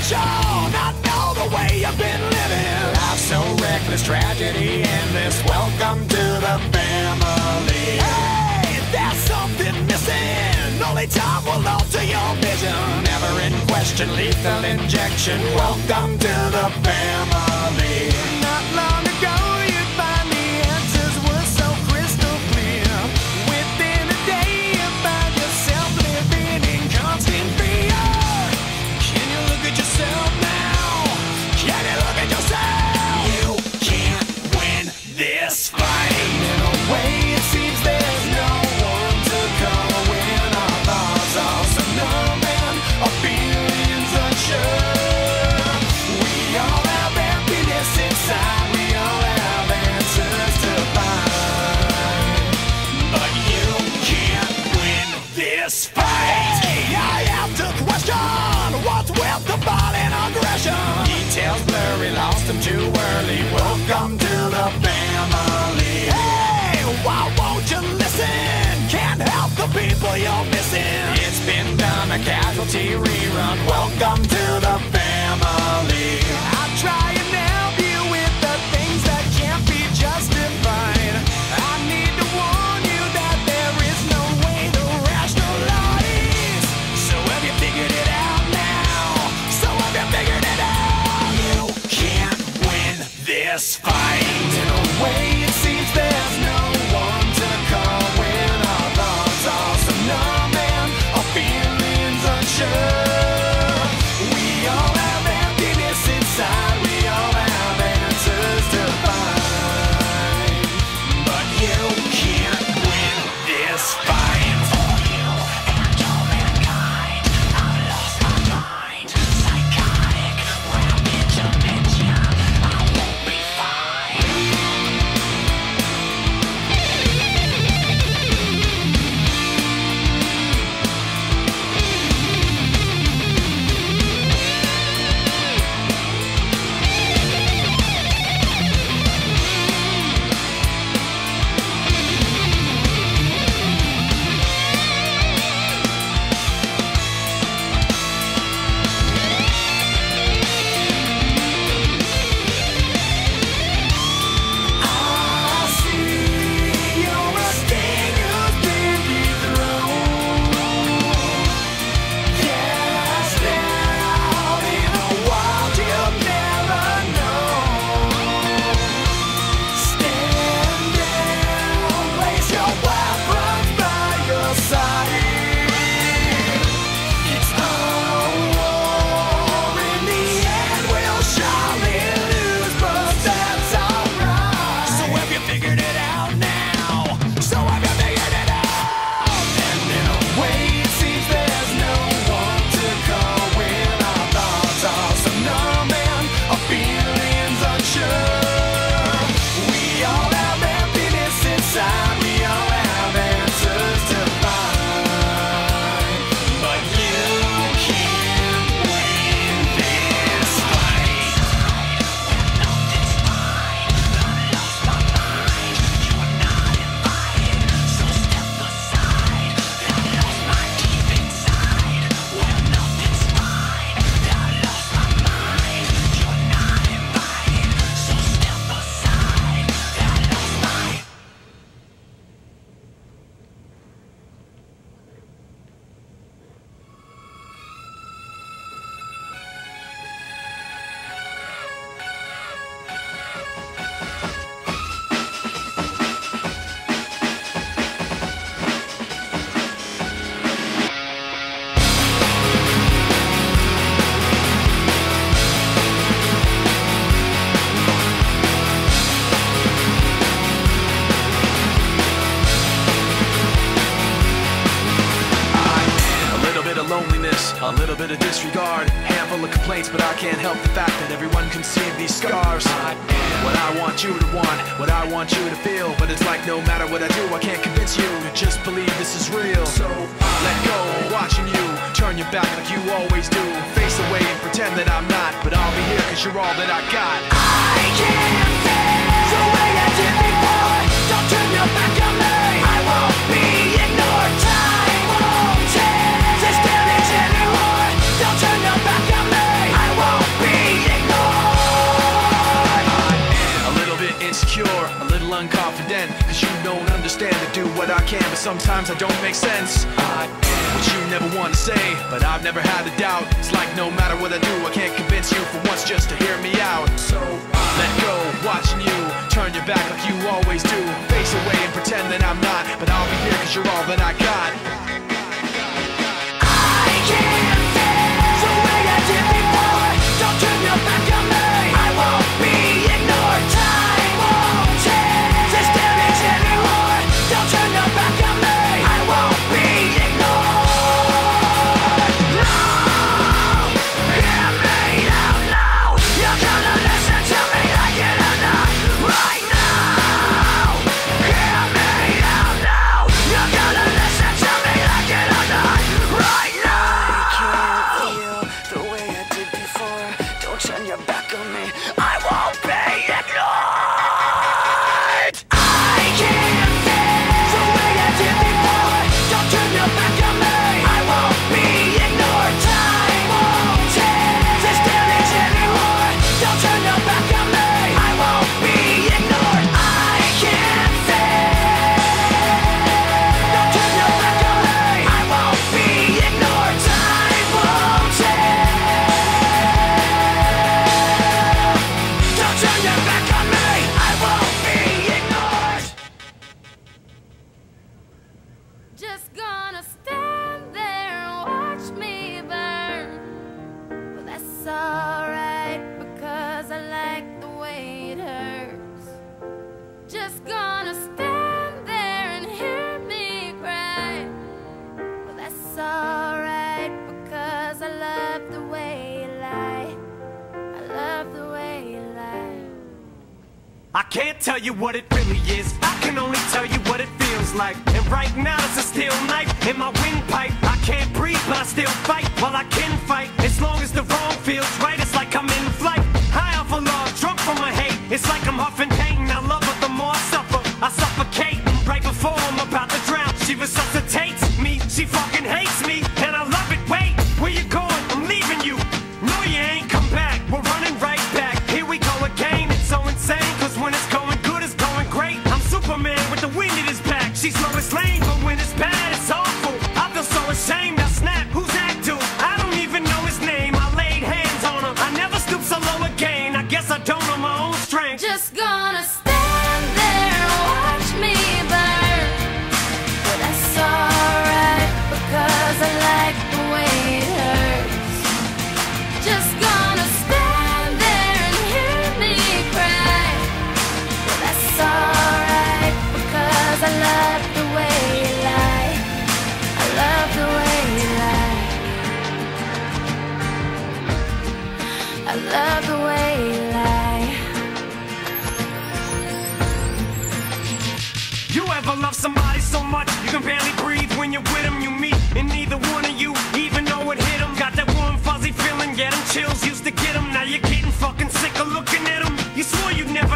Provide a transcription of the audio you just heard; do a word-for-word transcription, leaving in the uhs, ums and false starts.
question. I know the way you've been living. Life's so reckless, tragedy endless. Welcome to the family. Hey, there's something missing. Only time will alter your vision. Never in question, lethal injection. Welcome to the family. Not long ago, you'd find the answers were so crystal clear. Within a day, you find yourself living in constant fear. Can you look at yourself now? Can you look at yourself? You can't win this fight. In a way, it seems there's no one to call when our thoughts are so numb and our feelings unsure. We all have emptiness inside. We all have answers to find. But you can't win this fight. I have to question what's with the violent aggression. Details blurry, lost them too early. Welcome to the family. Hey, why won't you listen? Can't help the people you're missing. It's been done, a casualty rerun. Welcome to the family. I try and help you with the things that can't be justified. I need to warn you that there is no way to rationalize. So have you figured it out now? So have you figured it out? You can't win this fight. In a way, it seems there's no one to call when our thoughts are so numb and our feelings unsure. We all have emptiness inside. We all have answers to find. But you can't win this fight. For you and all mankind, I've lost my mind. Psychotic, rapid dementia. I won't be fine. I see you're a king who's been dethroned. Cast out in a wild you've never known. Stand down, place your weapons by your side. It's a war, in the end we'll surely lose, but that's alright. So have you figured it out now? So have you figured it out? And in a way, it seems there's no one to call when our thoughts are so numb and our feelings unsure. We all have emptiness inside. We all have answers to find. But you can't win this fight. Nothing's fine. I lost my mind. You're not invited, so step aside. I lost my deep inside. When nothing's fine. I lost my mind. You're not invited, so step aside. I lost my. A little bit of loneliness, a little bit of disregard, handful of complaints, but I can't help the fact that everyone can see these scars. I am what I want you to want, what I want you to feel, but it's like no matter what I do, I can't convince you to just believe this is real. So I let go, watching you turn your back like you always do, face away and pretend that I'm not, but I'll be here cause you're all that I got. I can't feel the way I did before. Don't turn your back on me. I won't be ignored. Time won't take this damage anymore. Don't turn your back on me. I won't a little unconfident, cause you don't understand to do what I can, but sometimes I don't make sense. I am what you never want to say, but I've never had a doubt. It's like no matter what I do, I can't convince you for once just to hear me out. So let go, watching you turn your back like you always do. Face away and pretend that I'm not, but I'll be here cause you're all that I got. I can't feel the way I did before. Don't turn your back on me. I won't be ignored. Time won't change this damage anymore. Don't turn your back on me. I won't be ignored. No, hear me out now. You're gonna listen to me like it or not. Right now, hear me out now. You're gonna listen to me like it or not. Right now. I can't feel the way I did before. Don't turn your back on me. I won't be ignored. I can't feel the way I did before. Don't turn your back on me. I won't be ignored. Time won't change this damage anymore. Don't turn your back on me. I won't be ignored. I can't feel. Don't turn your back on me. I won't be ignored. Time won't change. Don't turn your back on me. I won't be ignored. Just gonna stand there and watch me burn. Well, that's alright because I like the way it hurts. Just gonna stand there and hear me cry. Well, that's alright because I love the way you lie. I love the way you lie. I can't tell you what it really is. I can only tell you what it feels like. And right now it's a steel knife in my windpipe. I can't breathe, but I still fight. Well, I can fight as long as the wrong feels right. It's like I'm in flight, high off of love, drunk from my hate. It's like I'm huffing pain. I love her the more I suffer. I suffocate right before I'm about to drown. She resuscitates me. She fucking hates me, and I love it. Wait, where you going? I'm leaving you. No, you ain't come back. We're running right back. Here we go again. It's so insane, cause when it's going good, it's going great. I'm Superman with the wind in his back. She's Lois Lane, but when it's bad, it's awful. I feel so ashamed. I snap. Who's that dude? I don't even know his name. I laid hands on him. I never stoop so low again. I guess I don't know my own strength. Just gonna stand there and watch me burn. But that's alright because I like the way it hurts. Just gonna stand there and hear me cry. But that's alright because I love the way you lie. I love the way you lie. I love the way you lie. You ever love somebody so much you can barely breathe when you're with them? You meet and neither one of you even know it hit them. Got that warm fuzzy feeling, get them chills, used to get them. Now you're getting fucking sick of looking at them. You swore you'd never